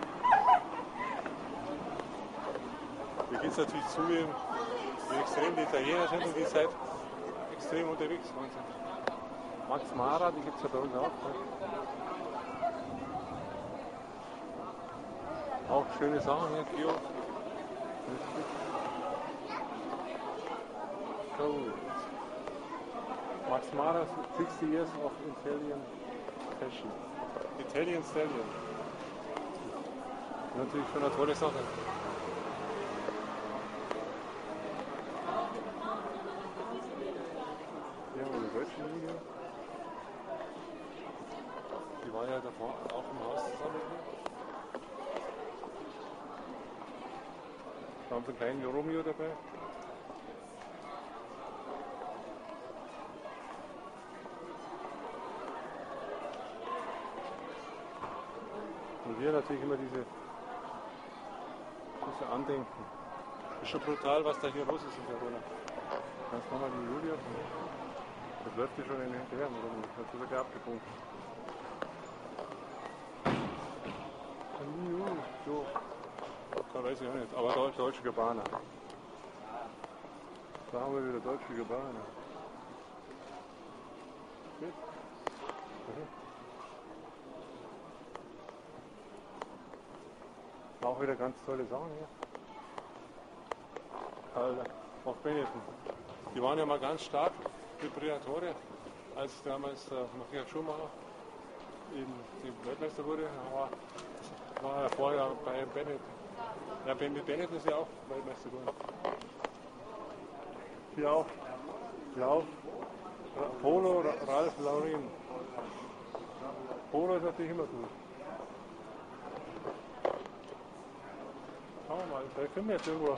Hier geht es natürlich zu, wie extrem die Italiener sind und die seid extrem unterwegs. Max Mara, die gibt es ja bei uns auch. Ne? Auch schöne Sachen hier, Gio. Cool. Max Mara, 60 years of Italian fashion. Italian Stallion. Natürlich schon eine tolle Sache. Hier haben wir eine deutsche Linie. ja davor auch im Haus zusammen. Da haben sie einen kleinen Romeo dabei. Und hier natürlich immer diese Andenken. Ist schon brutal, was da hier los ist in Verona. Ganz normal die Julia. Das läuft hier schon hinterher. Das hat sogar abgepunkt. So. Da weiß ich auch nicht. Aber Deutsche Gabbana. Da haben wir wieder Deutsche Gabbana. Okay. Auch wieder ganz tolle Sachen hier. Auf Benetton. Die waren ja mal ganz stark, die Briatore, als damals Michael Schumacher eben die Weltmeister wurde. War er vorher bei Benetton. Ja, mit Benetton ist ja auch Weltmeister geworden. Hier auch Lauf, Polo, Ralph Lauren. Polo ist natürlich immer gut. Schauen wir mal, vielleicht finden wir jetzt irgendwo.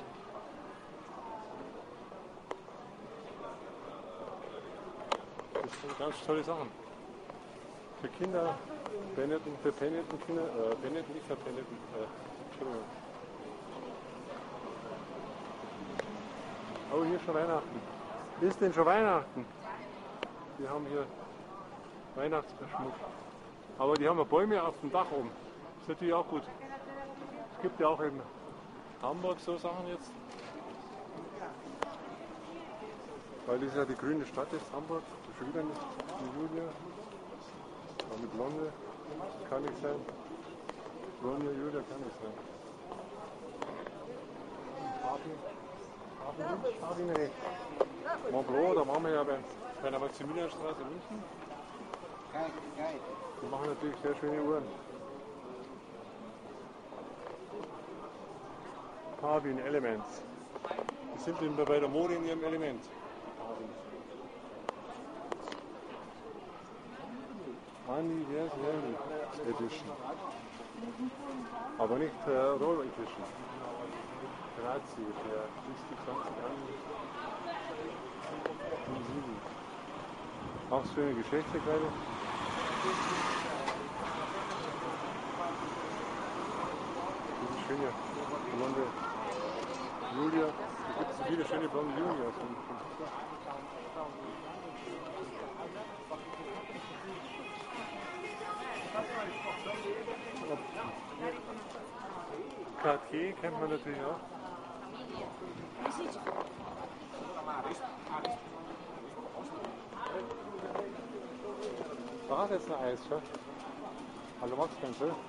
Das sind ganz tolle Sachen. Für Kinder, Benetton, für Benetton-Kinder, Benetton, nicht für Benetton, Entschuldigung. Oh, hier ist schon Weihnachten. Ist denn schon Weihnachten? Wir haben hier Weihnachtsschmuck. Aber die haben ja Bäume auf dem Dach oben. Das ist natürlich auch gut. Es gibt ja auch in Hamburg so Sachen jetzt. Weil das ja die grüne Stadt ist, Hamburg. Das ist schon wieder nicht die Julia. Aber mit Blonde kann nicht sein. Blonde Julia kann nicht sein. Hafen recht. Montblanc, da waren wir ja bei der Maximilianstraße in München. Die machen natürlich sehr schöne Uhren. Harbin Elements. Die sind immer bei der Mode in ihrem Element. Anniversary Edition. Aber nicht Roll Edition. Grazie, der ist die 20 Jahre. Auch schöne Geschäftskleidung. Diese schöne blonde Julia. Da gibt es viele schöne blonde Julias. Cartier kennt man natürlich auch. Da ist jetzt ein Eis, ja? Hallo Max, kannst du?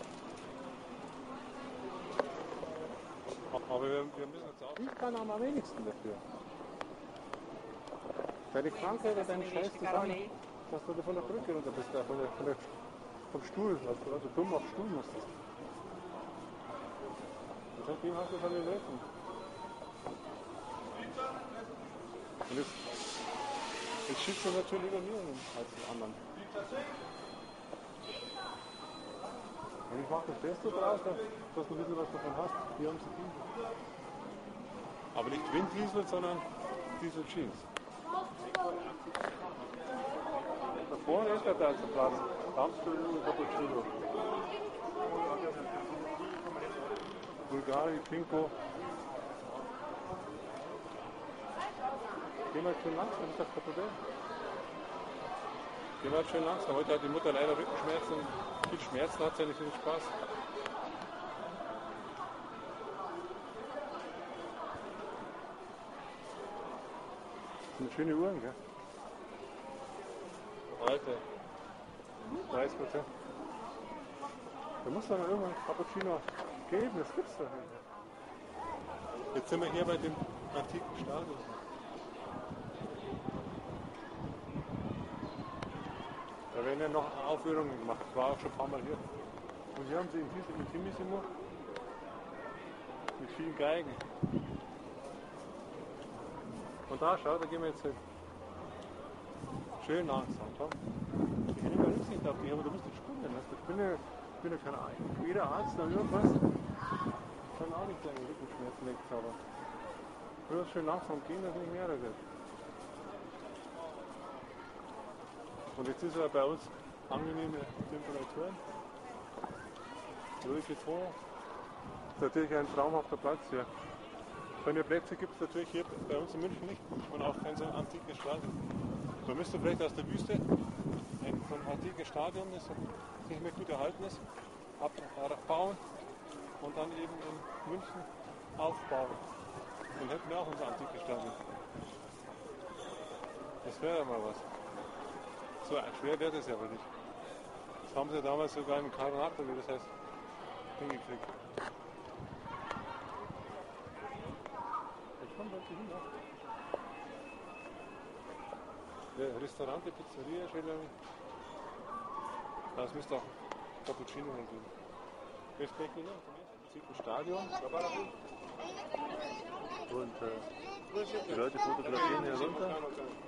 Aber wir müssen jetzt auch. Ich kann am wenigsten dafür. Deine Krankheit oder deine Scheiß zusammen, dass du von der Brücke runter bist, vom Stuhl, dass du also dumm auf den Stuhl musstest. Seitdem hast du von den Leuten. Und jetzt schießt du natürlich lieber mir als den anderen. Und ich mache das Beste draus, dass du ein bisschen was davon hast. Wir haben sie Diesel. Aber nicht Winddiesel, sondern Diesel Jeans. Da vorne ist der Platz. Amsterdam und Cappuccino. Bulgari, Pinko. Gehen wir jetzt schön langsam, ist das kein Problem. Gehen wir jetzt schön langsam. Heute hat die Mutter leider Rückenschmerzen. Viel Schmerzen hat sie ja nicht viel Spaß. Das sind schöne Uhren, gell? Alte. 30%. Da muss dann irgendwann Cappuccino geben, das gibt's doch nicht. Jetzt sind wir hier bei dem antiken Stadion. Da werden ja noch Aufführungen gemacht. Ich war auch schon ein paar Mal hier. Und hier haben sie in diesem Intimissimo mit vielen Geigen. Und da, schau, da gehen wir jetzt hin. Schön langsam, komm. Ich will nicht Rücksicht auf dich, aber du musst nicht spinnen. Weißt du? Ich bin ja kein jeder Arzt oder irgendwas. Ich kann auch nicht deine Rückenschmerzen wegzaubern. Du wirst schön langsam gehen, dass nicht mehr wird. Und jetzt ist ja bei uns angenehme Temperaturen. Ruhige Ton. Das ist natürlich ein traumhafter Platz hier. Solche Plätze gibt es natürlich hier bei uns in München nicht und auch kein so antikes Stadion. Man müsste vielleicht aus der Wüste so ein antikes Stadion, das nicht mehr gut erhalten ist, abbauen und dann eben in München aufbauen. Dann hätten wir auch unser antikes Stadion. Das wäre ja mal was. So schwer wäre das ja aber nicht. Das haben sie damals sogar im Karnaval, wie das heißt, hingekriegt. Ich komme da hin. Ja, Restaurant, Pizzeria, Schellami. Das müsste auch Cappuccino geben. Respekt, ne? Sieht ein Stadion. Und die Leute fotografieren hier runter.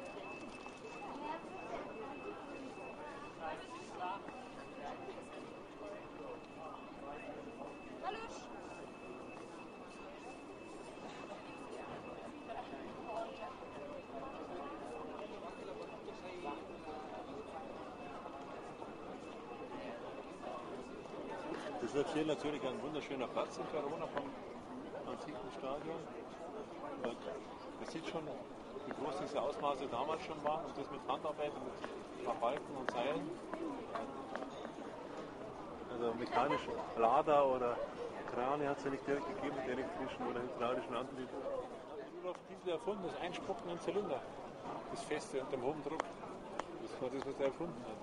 Das wird hier natürlich ein wunderschöner Platz in Verona vom antiken Stadion. Man sieht schon, wie groß diese Ausmaße damals schon waren und das mit Handarbeit und mit Balken und Seilen. Also mechanischen Lader oder Krane hat es ja nicht direkt gegeben mit elektrischen oder hydraulischen Antrieb. Rudolf Diesel erfunden, das Einspucken in Zylinder, das Feste unter dem hohen Druck. Das war das, was er erfunden hat.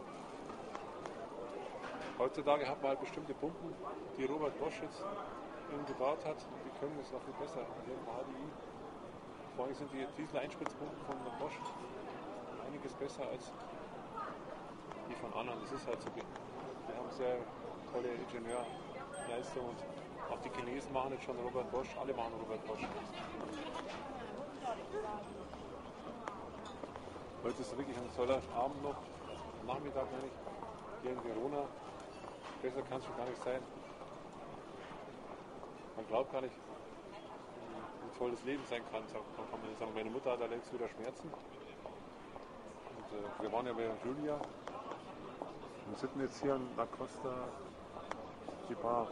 Heutzutage hat man halt bestimmte Pumpen, die Robert Bosch jetzt gebaut hat. Die können das noch viel besser. Die HDI. Vor allem sind die Diesel-Einspritzpumpen von Bosch einiges besser als die von anderen. Das ist halt so. Wir haben sehr tolle Ingenieurleistung und auch die Chinesen machen jetzt schon Robert Bosch. Alle machen Robert Bosch. Heute ist wirklich ein toller Abend noch. Nachmittag meine ich. Hier in Verona. Besser kann es schon gar nicht sein. Man glaubt gar nicht, wie toll das Leben sein kann. Man kann sagen, meine Mutter hat allerdings wieder Schmerzen. Und wir waren ja bei Julia. Wir sitzen jetzt hier an La Costa die Bar.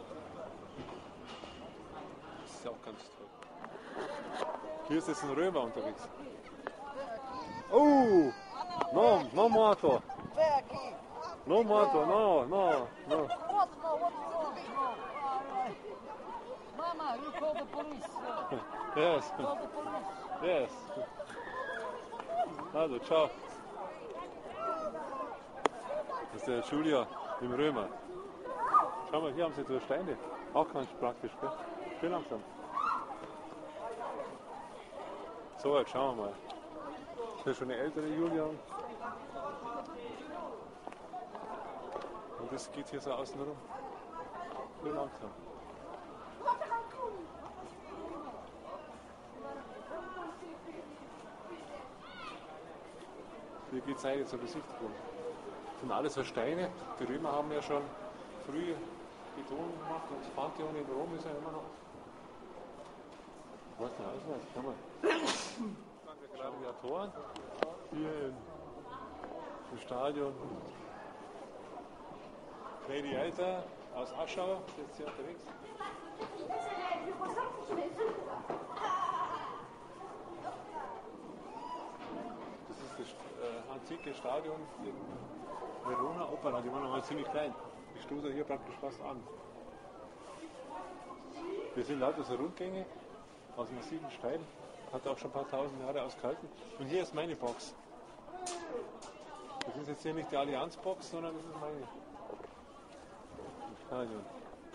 Das ist ja auch ganz toll. Hier ist jetzt ein Römer unterwegs. Oh! No motor! No motor, no. Mama, you call the police. Yes. Call the police. Yes. Also, ciao. Das ist der Julia im Römer. Schau mal, hier haben sie so Steine. Auch ganz praktisch, gell? Schön langsam. So, jetzt schauen wir mal. Das ist schon eine ältere Julia. Und das geht hier so außen rum. Schön langsam. Hier geht es eigentlich zur Besichtigung. Das sind alles so Steine. Die Römer haben ja schon früh Beton gemacht und das Pantheon in Rom ist ja immer noch. Was denn Ausweis? Schau mal. Gladiatoren. Hier im Stadion. Gladiator aus Aschau, ist jetzt hier unterwegs. Das ist das antike Stadion in Verona Opera, die war noch mal ziemlich klein. Ich stoße hier praktisch fast an. Wir sind lauter so Rundgänge aus massiven Stein, hat auch schon ein paar tausend Jahre ausgehalten. Und hier ist meine Box. Das ist jetzt hier nicht die Allianz-Box, sondern das ist meine. Stadion.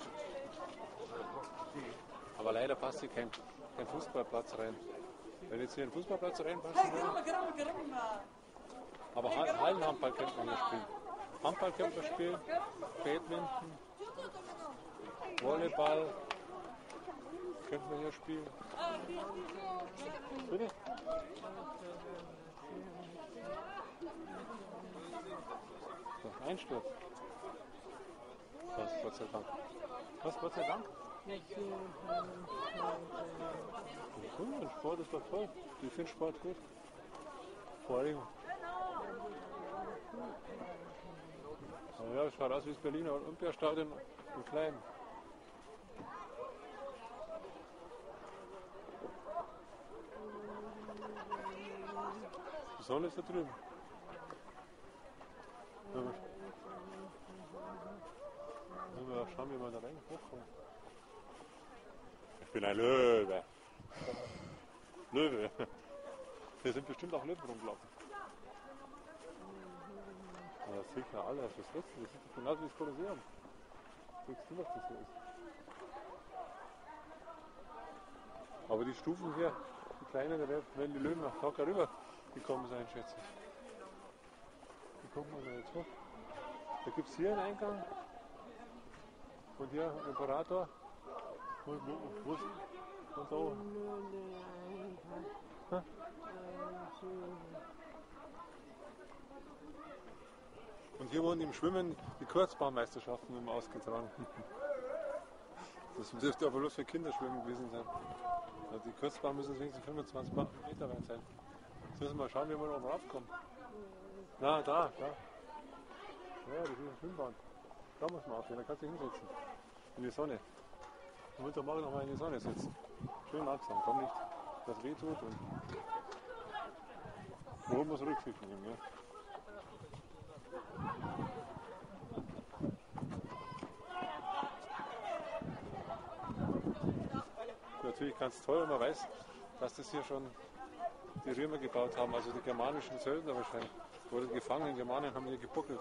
Aber leider passt hier kein Fußballplatz rein. Wenn jetzt hier ein Fußballplatz reinpasst, aber Hallenhandball könnte man hier spielen. Handball könnte man spielen, Badminton, Volleyball könnte man hier spielen. Bitte? So, Einsturz. Was, Gott sei Dank. Was, Gott sei Dank? Cool, Sport ist doch toll. Ich finde Sport gut. Vor allem. Ja, es schaut aus wie das Berliner Olympiastadion in klein. Die Sonne ist da drüben. Schauen wir mal da rein, hochkommen. Ich bin ein Löwe. Löwe. Hier sind bestimmt auch Löwen rumgelaufen. Ja, sicher alle. Das ist genauso wie das Kolosseum. Siehst du, was das hier ist? Aber die Stufen hier, die kleinen, da werden die Löwen auch locker rüber gekommen sein, schätze ich. Wie kommt man da jetzt hoch? Da gibt es hier einen Eingang. Und hier ein Imperator. Wo ist und so? Ha? Und hier wurden im Schwimmen die Kurzbahnmeisterschaften immer ausgetragen. Das dürfte aber bloß für Kinderschwimmen gewesen sein. Also die Kurzbahn müssen wenigstens 25 Meter weit sein. Jetzt müssen wir mal schauen, wie wir da oben raufkommen. Na, da. Ja, das ist eine Schwimmbahn. Da muss man aufstehen, da kannst du dich hinsetzen. In die Sonne. Du willst doch morgen noch mal in die Sonne sitzen. Schön langsam, komm nicht, dass es weh tut. Und wohin muss Rücksicht nehmen, ja. Natürlich ganz toll, wenn man weiß, dass das hier schon die Römer gebaut haben, also die germanischen Söldner wahrscheinlich. Oder die gefangenen Germanen haben hier gebuckelt.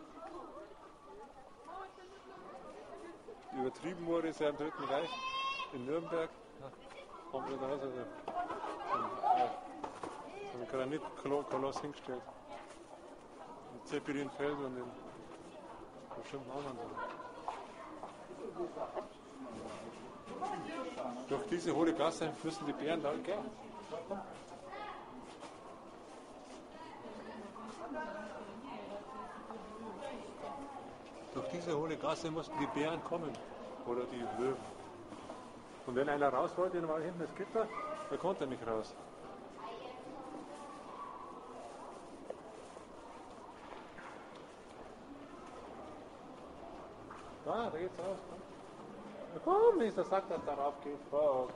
Übertrieben wurde es ja im Dritten Reich in Nürnberg. Haben wir da so einen Granitkoloss hingestellt. Mit Zeppelinfeld und den bestimmten anderen so. Durch diese hohle Gasse müssen die Bären da gehen. Durch diese hohle Gasse mussten die Bären kommen. Oder die Löwen. Und wenn einer raus wollte, dann war hinten das Gitter, da konnte er nicht raus. Da geht's raus. Komm, ist der Sack, dass da rauf geht. Oh.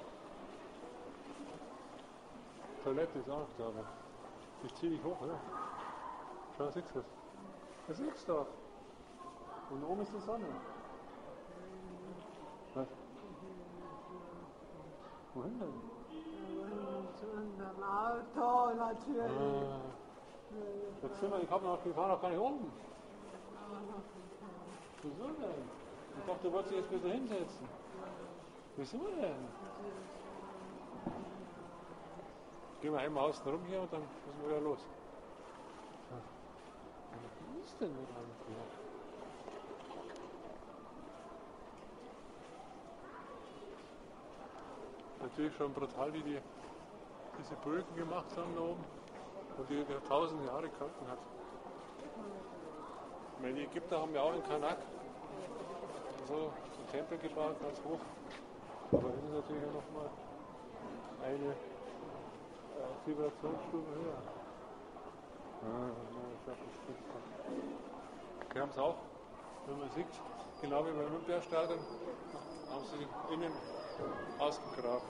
Toilette ist auch da, aber ich zieh dich hoch, oder? Schau, siehst du das? Das siehst du doch. Und oben ist die Sonne. Was? Wohin denn? Zu unserem Auto natürlich. Jetzt sind wir, wir fahren noch gar nicht oben. Wieso denn? Ich dachte, du wolltest dich jetzt ein bisschen hinsetzen. Wieso denn? Gehen wir einmal außen rum hier und dann müssen wir wieder los. Was ist denn mit einem hier? Natürlich schon brutal, wie die diese Brücken gemacht haben da oben und die 1000 Jahre gehalten hat. Ich meine, die Ägypter haben ja auch in Karnak so einen Tempel gebaut, ganz hoch. Aber das ist natürlich noch mal eine Zivilisationsstufe höher. Die haben es auch, wenn man sieht, genau wie beim Olympiastadion, haben sie innen ausgegraben.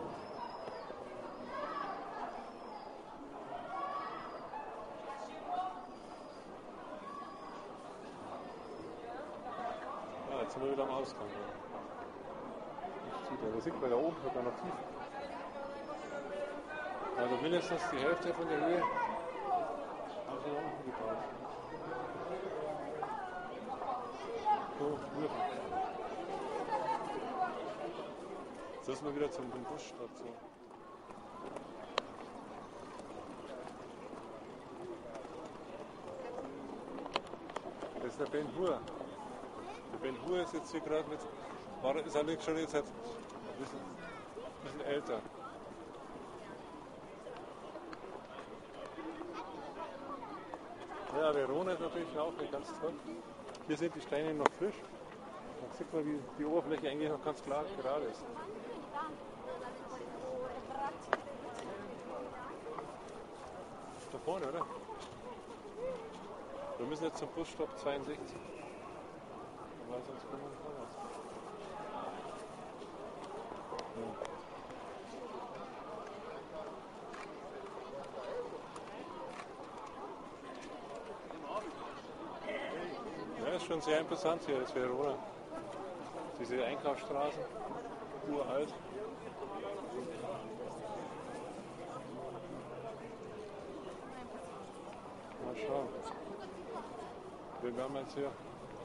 Ja, jetzt sind wir wieder am Ausgang. Da sieht man da oben sogar noch tief. Also mindestens die Hälfte von der Höhe haben sie da unten gebaut. So, hier. Jetzt müssen wir wieder zum Busstation. Das ist der Ben Hur. Der Ben Hur ist jetzt hier gerade mit, ist allerdings schon jetzt ein bisschen älter. Ja, Ja, Verona ist natürlich auch ganz toll. Hier sind die Steine noch frisch. Da sieht man, wie die Oberfläche eigentlich noch ganz klar gerade ist. Da vorne, oder? Wir müssen jetzt zum Busstopp 62. Weil sonst kommen wir nicht vorwärts. Ja, ist schon sehr interessant hier, das Verona. Diese Einkaufsstraßen, uralt. Mal schauen. Wir werden jetzt hier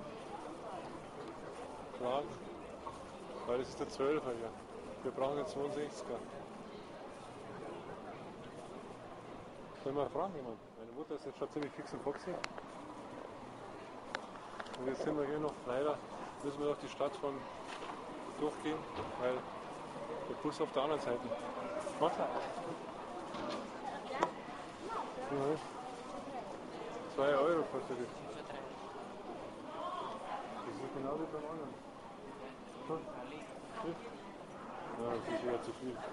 fragen, weil das ist der 12er hier. Wir brauchen den 62er. Können wir fragen jemanden? Meine Mutter ist jetzt schon ziemlich fix und foxy. Und jetzt sind wir hier noch, leider müssen wir durch die Stadt durchgehen, weil der Bus auf der anderen Seite. Macht er? Ja. 2 Euro kostet das. Das ist genau wie beim anderen. Ja, das ist ja zu viel.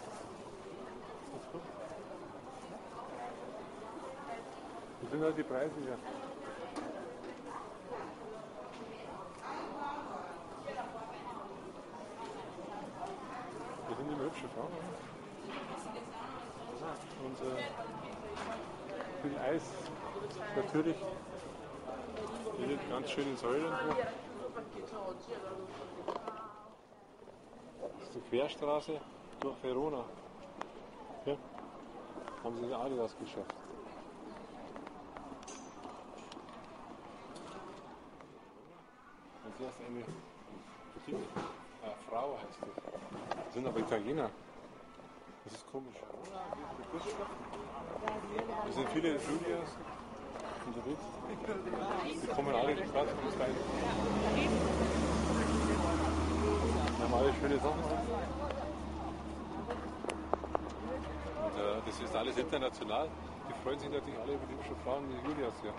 Das sind halt die Preise hier. Das sind immer hübsche Frauen, oder? Und viel Eis. Natürlich. Hier sind ganz schöne Säulen. Das ist die Querstraße durch Verona. Hier haben sie den Adidas geschafft. Und hier ist eine Boutique. Frau heißt das. Das sind aber Italiener. Das ist komisch. Es sind viele Julias unterwegs. Die kommen alle in die Stadt und das Gleiche. Die haben alle schöne Sachen. Und das ist alles international. Die freuen sich natürlich alle über die hübschen Frauen, die Julias hier.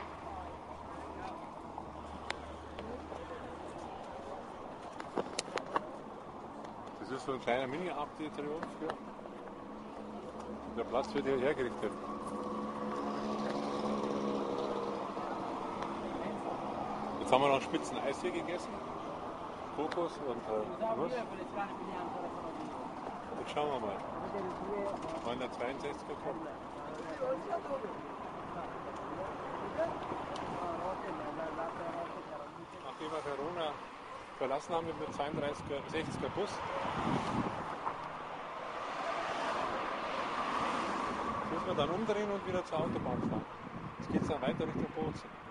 Das ist so ein kleiner Mini-Abd-Triumph hier. Der Platz wird hier hergerichtet. Jetzt haben wir noch Spitzen Eis hier gegessen. Kokos und Nuss. Jetzt schauen wir mal, wann der 62er kommt. Nachdem wir Verona verlassen haben mit dem 62er Bus, müssen wir dann umdrehen und wieder zur Autobahn fahren. Jetzt geht es dann weiter Richtung Bozen.